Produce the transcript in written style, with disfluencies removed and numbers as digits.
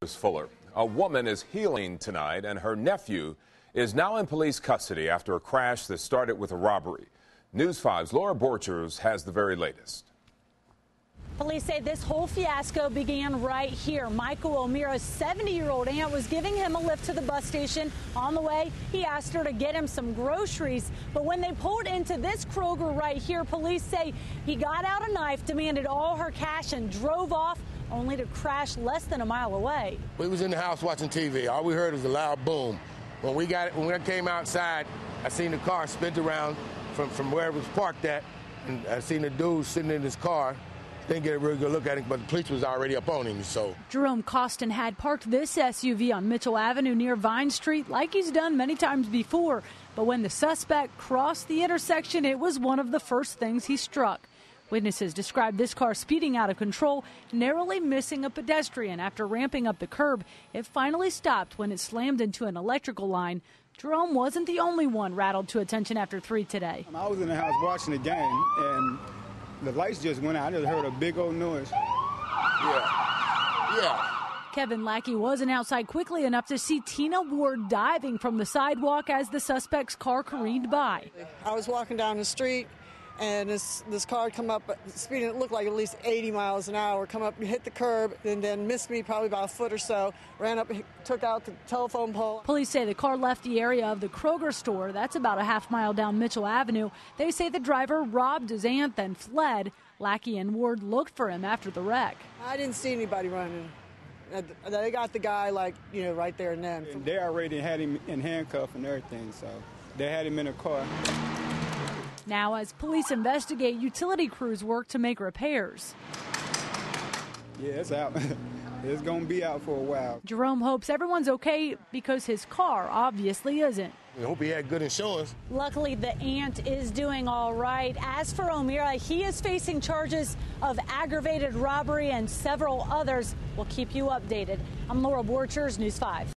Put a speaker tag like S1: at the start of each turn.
S1: Fuller. A woman is healing tonight, and her nephew is now in police custody after a crash that started with a robbery. News 5's Laura Borchers has the very latest.
S2: Police say this whole fiasco began right here. Michael O'Meara's 70-year-old aunt was giving him a lift to the bus station. On the way, he asked her to get him some groceries. But when they pulled into this Kroger right here, police say he got out a knife, demanded all her cash, and drove off, only to crash less than a mile away.
S3: We was in the house watching TV. All we heard was a loud boom. When we came outside, I seen the car spin around from where it was parked at, and I seen the dude sitting in his car. Didn't get a really good look at him, but the police was already up on him. So
S2: Jerome Costin had parked this SUV on Mitchell Avenue near Vine Street like he's done many times before. But when the suspect crossed the intersection, it was one of the first things he struck. Witnesses described this car speeding out of control, narrowly missing a pedestrian. After ramping up the curb, it finally stopped when it slammed into an electrical line. Jerome wasn't the only one rattled to attention after 3 today.
S4: I was in the house watching the game, and the lights just went out. I just heard a big old noise.
S3: Yeah.
S2: Kevin Lackey wasn't outside quickly enough to see Tina Ward diving from the sidewalk as the suspect's car careened by.
S5: I was walking down the street, and this car come up speeding. It looked like at least 80 miles an hour. Come up, hit the curb, and then missed me probably about a foot or so. Ran up, took out the telephone pole.
S2: Police say the car left the area of the Kroger store. That's about a half mile down Mitchell Avenue. They say the driver robbed his aunt, then fled. Lackey and Ward looked for him after the wreck.
S5: I didn't see anybody running. They got the guy, right there and then.
S4: And they already had him in handcuffs and everything, so they had him in a car.
S2: Now, as police investigate, utility crews work to make repairs.
S4: Yeah, it's out. It's going to be out for a while.
S2: Jerome hopes everyone's okay because his car obviously isn't.
S3: We hope he had good insurance.
S2: Luckily, the aunt is doing all right. As for O'Meara, he is facing charges of aggravated robbery and several others. We'll keep you updated. I'm Laura Borchers, News 5.